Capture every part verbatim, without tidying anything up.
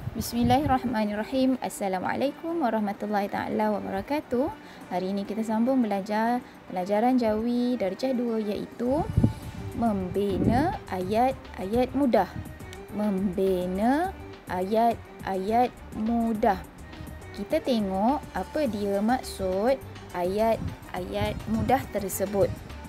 Bismillahirrahmanirrahim. Assalamualaikum warahmatullahi taala wabarakatuh. Hari ini kita sambung belajar pelajaran Jawi darjah dua, iaitu membina ayat-ayat mudah. Membina ayat-ayat mudah. Kita tengok apa dia maksud ayat-ayat mudah tersebut.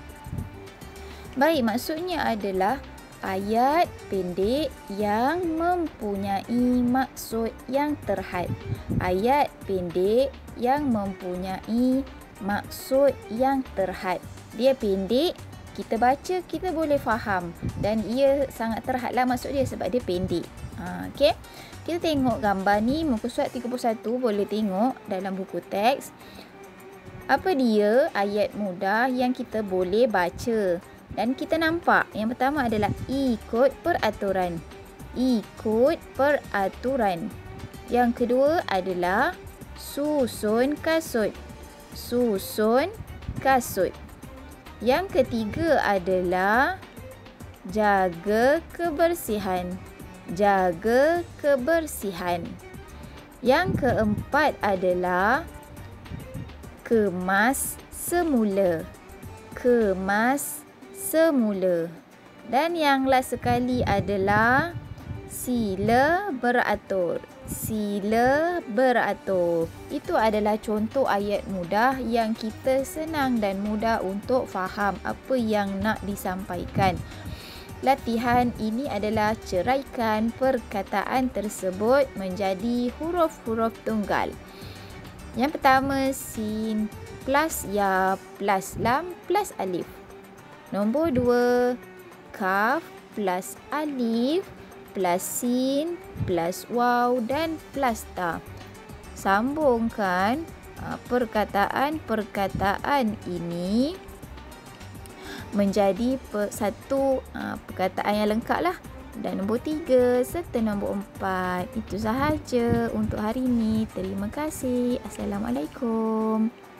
Baik, maksudnya adalah ayat pendek yang mempunyai maksud yang terhad. Ayat pendek yang mempunyai maksud yang terhad. Dia pendek, kita baca, kita boleh faham. Dan ia sangat terhadlah maksud dia sebab dia pendek. Ha, okay? Kita tengok gambar ni, muka surat tiga puluh satu, boleh tengok dalam buku teks. Apa dia ayat mudah yang kita boleh baca? Dan kita nampak yang pertama adalah ikut peraturan. Ikut peraturan. Yang kedua adalah susun kasut. Susun kasut. Yang ketiga adalah jaga kebersihan. Jaga kebersihan. Yang keempat adalah kemas semula. Kemas semula. Dan yang last sekali adalah sila beratur. Sila beratur. Itu adalah contoh ayat mudah yang kita senang dan mudah untuk faham apa yang nak disampaikan. Latihan ini adalah ceraikan perkataan tersebut menjadi huruf-huruf tunggal. Yang pertama, sin plus ya plus lam plus alif. Nombor dua, kaf plus alif plus sin plus waw dan plus ta. Sambungkan perkataan-perkataan ini menjadi satu perkataan yang lengkap lah. Dan nombor tiga serta nombor empat. Itu sahaja untuk hari ini. Terima kasih. Assalamualaikum.